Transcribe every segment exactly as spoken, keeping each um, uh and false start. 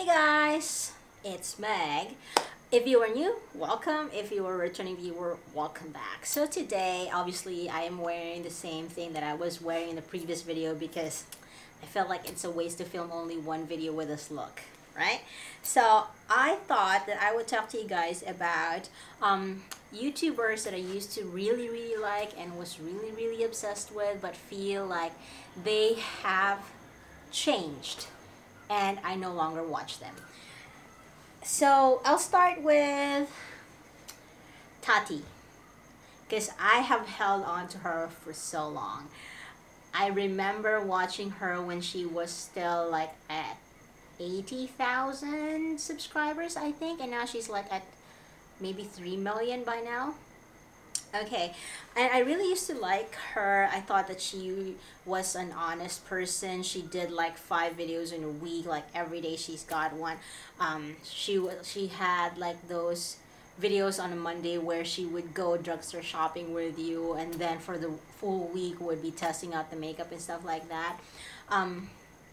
Hey guys, it's Meg. If you are new, welcome. If you are a returning viewer, welcome back. So today, obviously, I am wearing the same thing that I was wearing in the previous video because I felt like it's a waste to film only one video with this look, right? So I thought that I would talk to you guys about um, YouTubers that I used to really, really like and was really, really obsessed with, but feel like they have changed and I no longer watch them. So I'll start with Tati, because I have held on to her for so long. I remember watching her when she was still like at eighty thousand subscribers, I think, and now she's like at maybe three million by now. Okay, and I really used to like her. I thought that she was an honest person. She did like five videos in a week, like every day she's got one. Um, she was she had like those videos on a Monday where she would go drugstore shopping with you, and then for the full week would be testing out the makeup and stuff like that. Um,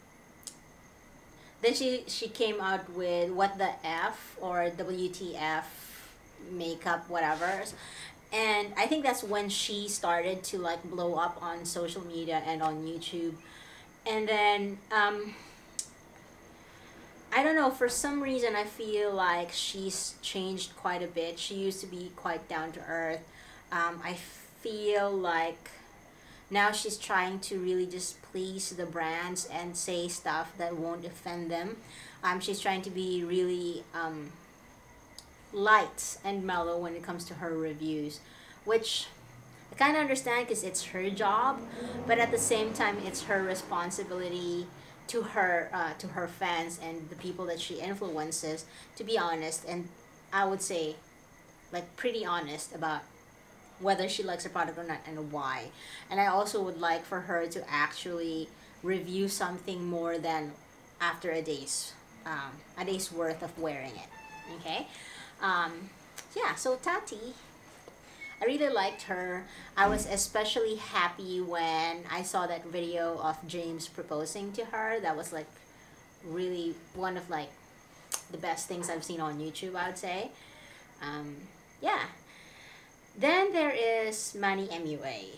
then she she came out with What the F or W T F makeup, whatever. And I think that's when she started to like blow up on social media and on YouTube. And then um, I don't know, for some reason I feel like she's changed quite a bit. She used to be quite down to earth. um, I feel like now she's trying to really just please the brands and say stuff that won't offend them. Um, she's trying to be really um, light and mellow when it comes to her reviews, which I kind of understand because it's her job, but at the same time it's her responsibility to her uh, to her fans and the people that she influences to be honest, and I would say like pretty honest about whether she likes a product or not and why. And I also would like for her to actually review something more than after a day's um, a day's worth of wearing it. Okay. Um, yeah, so Tati, I really liked her. I was especially happy when I saw that video of James proposing to her. That was like really one of like the best things I've seen on YouTube, I would say. Um, yeah. Then there is Manny M U A.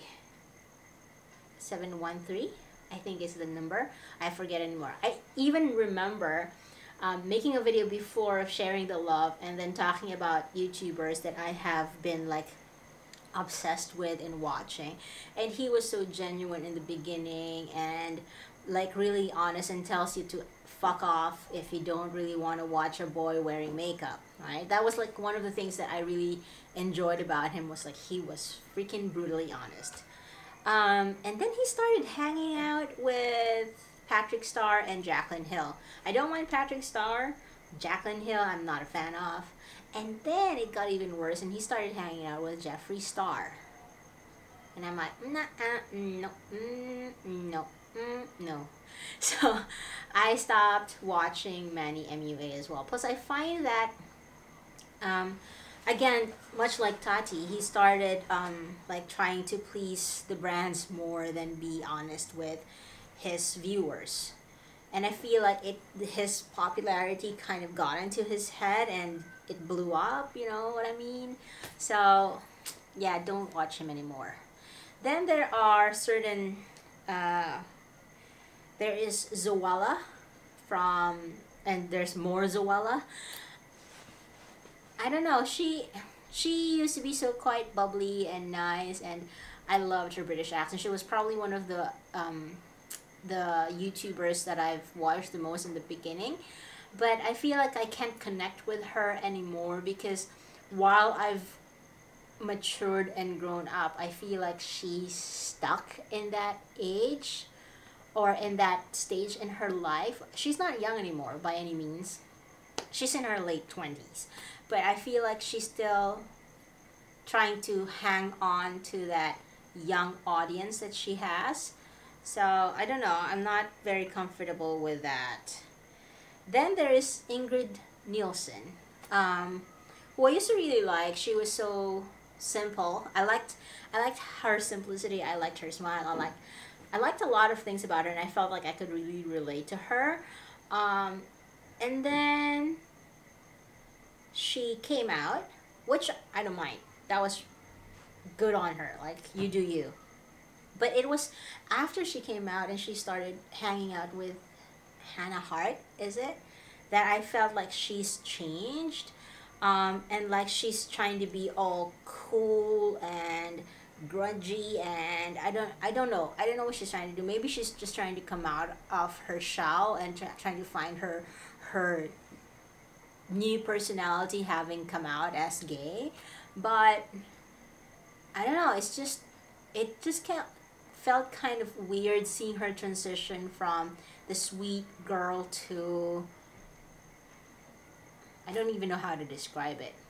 seven one three, I think is the number. I forget anymore. I even remember Um, making a video before of sharing the love and then talking about YouTubers that I have been like obsessed with and watching, and he was so genuine in the beginning and like really honest and tells you to fuck off if you don't really want to watch a boy wearing makeup, right? That was like one of the things that I really enjoyed about him, was like he was freaking brutally honest. Um, and then he started hanging out with Patrick Star and Jaclyn Hill. I don't mind Patrick Star. Jaclyn Hill I'm not a fan of. And then it got even worse and he started hanging out with Jeffree Star. And I'm like, nah, uh, no, mm, no, mm, no. So I stopped watching Manny M U A as well. Plus I find that, um, again, much like Tati, he started um, like trying to please the brands more than be honest with his viewers, and I feel like it his popularity kind of got into his head and it blew up, you know what I mean? So yeah, don't watch him anymore. Then there are certain uh, there is Zoella from, and there's more Zoella. I don't know, she she used to be so quite bubbly and nice, and I loved her British accent. She was probably one of the um, the YouTubers that I've watched the most in the beginning, but I feel like I can't connect with her anymore because while I've matured and grown up, I feel like she's stuck in that age or in that stage in her life. She's not young anymore by any means. She's in her late twenties, but I feel like she's still trying to hang on to that young audience that she has. So I don't know, I'm not very comfortable with that. Then there is Ingrid Nielsen, um, who I used to really like. She was so simple. I liked I liked her simplicity. I liked her smile. I liked I liked a lot of things about her, and I felt like I could really relate to her. Um, And then she came out, which I don't mind. That was good on her. Like, you do you. But it was after she came out and she started hanging out with Hannah Hart, is it? That I felt like she's changed. Um, and like she's trying to be all cool and grungy, and I don't I don't know. I don't know what she's trying to do. Maybe she's just trying to come out of her shell and try, trying to find her her new personality, having come out as gay. But I don't know, it's just it just can't felt kind of weird seeing her transition from the sweet girl to, I don't even know how to describe it.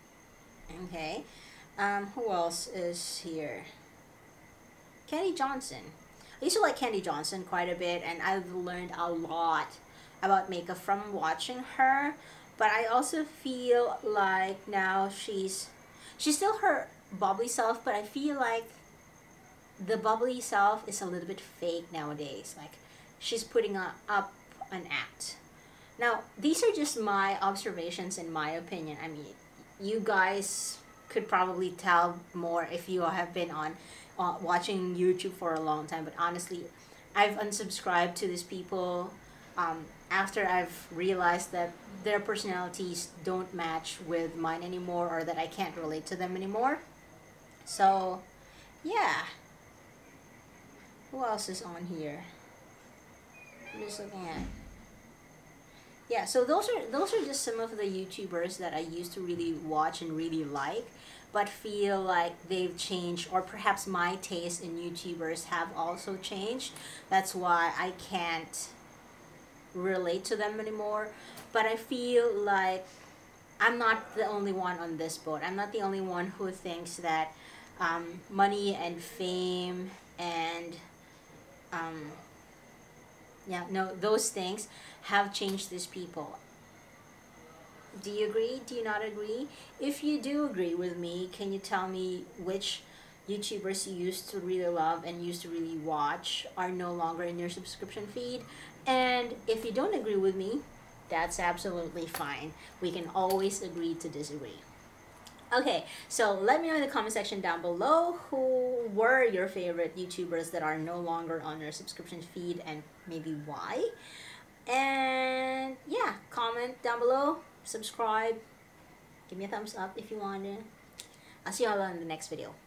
Okay. Um, who else is here? Candy Johnson. I used to like Candy Johnson quite a bit, and I've learned a lot about makeup from watching her. But I also feel like now she's she's still her bubbly self, but I feel like the bubbly self is a little bit fake nowadays. Like, she's putting a, up an act. Now, these are just my observations and my opinion. I mean, you guys could probably tell more if you have been on uh, watching YouTube for a long time. But honestly, I've unsubscribed to these people um, after I've realized that their personalities don't match with mine anymore, or that I can't relate to them anymore. So, yeah. Who else is on here? I'm just looking at. Yeah, so those are those are just some of the YouTubers that I used to really watch and really like, but feel like they've changed, or perhaps my taste in YouTubers have also changed. That's why I can't relate to them anymore. But I feel like I'm not the only one on this boat. I'm not the only one who thinks that um, money and fame and um, yeah, no, those things have changed these people. Do you agree? Do you not agree? If you do agree with me, can you tell me which YouTubers you used to really love and used to really watch are no longer in your subscription feed? And if you don't agree with me, that's absolutely fine. We can always agree to disagree. Okay, so let me know in the comment section down below who were your favorite YouTubers that are no longer on your subscription feed, and maybe why. And yeah, comment down below, subscribe, give me a thumbs up if you want to. I'll see you all in the next video.